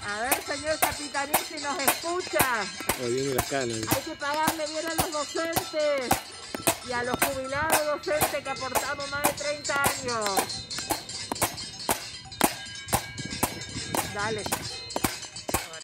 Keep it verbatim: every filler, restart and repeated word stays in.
A ver, señor Capitaní, si nos escucha. Oyendo las canas. Hay que pagarle bien a los docentes y a los jubilados docentes que aportamos más de treinta años. Dale.